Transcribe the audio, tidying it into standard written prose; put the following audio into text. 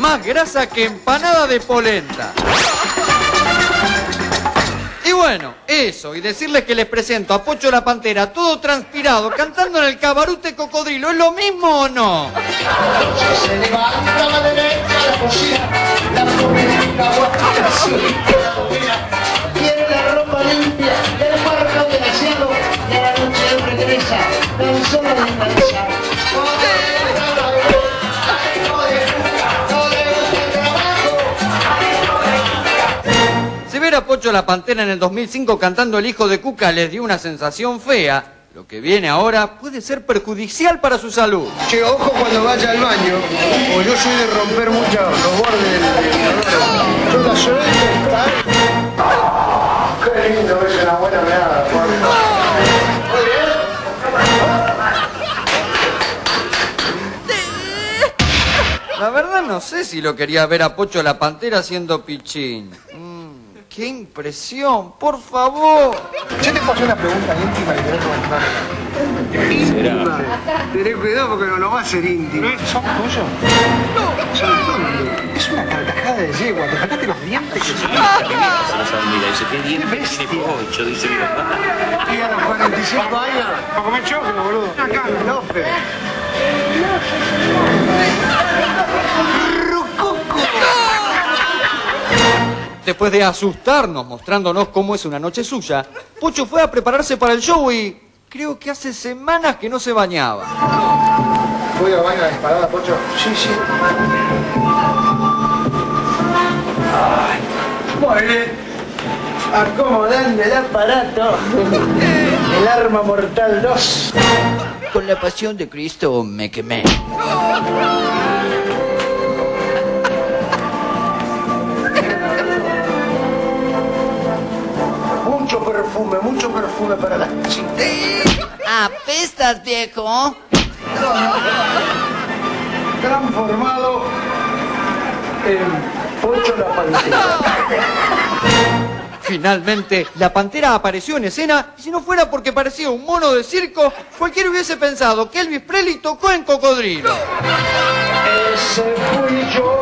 Más grasa que empanada de polenta. Y bueno, eso, y decirles que les presento a Pocho la Pantera, todo transpirado, cantando en el Cabarute Cocodrilo, ¿es lo mismo o no? Se levanta la derecha, la cocina, la comida, quiere la ropa limpia, el cuarto desgraciado, y a la noche él regresa, tan solo descansa. Si ver a Pocho la Pantera en el 2005 cantando El hijo de Cuca les dio una sensación fea, lo que viene ahora puede ser perjudicial para su salud. Che, ojo cuando vaya al baño, o yo soy de romper mucho los bordes del inodoro. Yo la suelto, ¿está? Qué lindo, es una buena meada, Juan. Muy bien. La verdad no sé si lo quería ver a Pocho la Pantera haciendo pichín. ¡Qué impresión! ¡Por favor! Yo te puedo hacer una pregunta íntima y querés preguntar. Íntima. Tenés cuidado porque no va a ser íntimo. ¿Son tuyos? No. ¿Son tuyos? Es una carcajada de yegua. ¿Te faltaste los dientes que son? Mira, dice, ¿qué dientes? Tiene 8, dice mi papá. Y a los 45 años. Para comer choclo, boludo. Acá, López. Después de asustarnos mostrándonos cómo es una noche suya, Pocho fue a prepararse para el show y creo que hace semanas que no se bañaba. ¿Voy al baño a la disparada, Pocho? Sí, sí. Ay, muy bien. Acomodando el aparato. El arma mortal 2. Con la pasión de Cristo me quemé. Mucho perfume para las chicas. ¿Apestas, viejo? Transformado en Pocho la Pantera. Finalmente, la Pantera apareció en escena y si no fuera porque parecía un mono de circo, cualquiera hubiese pensado que Elvis Presley tocó en Cocodrilo. Ese fui yo.